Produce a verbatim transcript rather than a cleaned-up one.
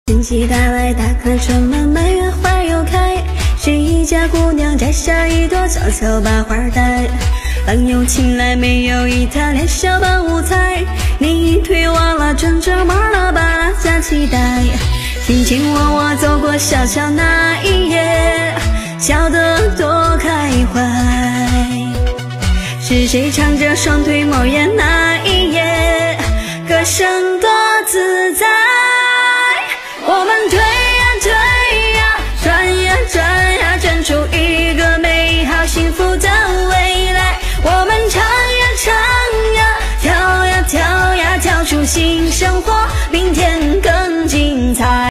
晨曦打来，打开窗门，满园花又开。是一家姑娘摘下一朵，悄悄把花戴。郎有情来，没有意他，脸笑伴舞彩。你一推忘了，转着弯了，把大家期待。卿卿我我走过小桥那一夜，笑得多开怀。是谁唱着双腿冒烟那一夜，歌声多自在。我们对